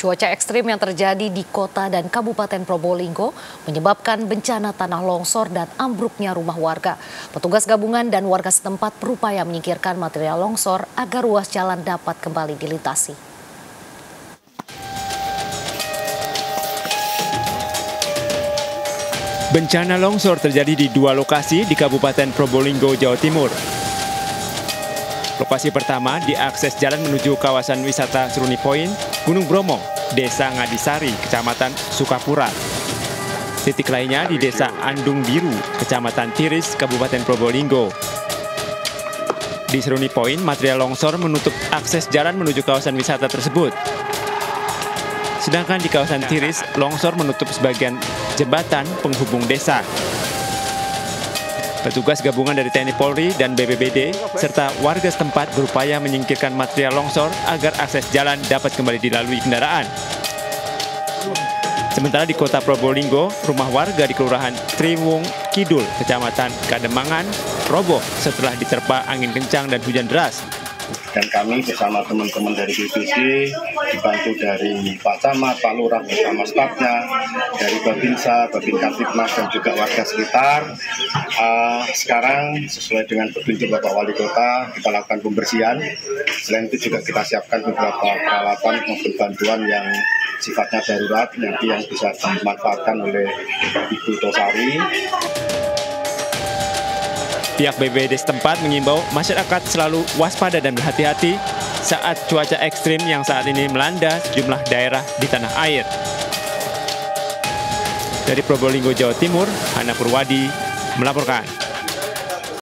Cuaca ekstrim yang terjadi di kota dan Kabupaten Probolinggo menyebabkan bencana tanah longsor dan ambruknya rumah warga. Petugas gabungan dan warga setempat berupaya menyingkirkan material longsor agar ruas jalan dapat kembali dilintasi. Bencana longsor terjadi di dua lokasi di Kabupaten Probolinggo, Jawa Timur. Lokasi pertama diakses jalan menuju kawasan wisata Seruni Point, Gunung Bromo, Desa Ngadisari, Kecamatan Sukapura. Titik lainnya di Desa Andung Biru, Kecamatan Tiris, Kabupaten Probolinggo. Di Seruni Point, material longsor menutup akses jalan menuju kawasan wisata tersebut. Sedangkan di kawasan Tiris, longsor menutup sebagian jembatan penghubung desa. Petugas gabungan dari TNI Polri dan BPBD serta warga setempat berupaya menyingkirkan material longsor agar akses jalan dapat kembali dilalui kendaraan. Sementara di kota Probolinggo, rumah warga di Kelurahan Triwung Kidul, Kecamatan Kademangan, roboh setelah diterpa angin kencang dan hujan deras. Dan kami bersama teman-teman dari BPD, dibantu dari Pak Camat, Pak Lurah bersama stafnya, dari Babinsa, Babin Kamtipmas dan juga warga sekitar. Sekarang sesuai dengan petunjuk Bapak Wali Kota, kita lakukan pembersihan. Selain itu juga kita siapkan beberapa peralatan maupun bantuan yang sifatnya darurat, nanti yang bisa dimanfaatkan oleh Ibu Tosari. Pihak BPBD setempat mengimbau masyarakat selalu waspada dan berhati-hati saat cuaca ekstrim yang saat ini melanda sejumlah daerah di tanah air. Dari Probolinggo, Jawa Timur, Hana Purwadi melaporkan.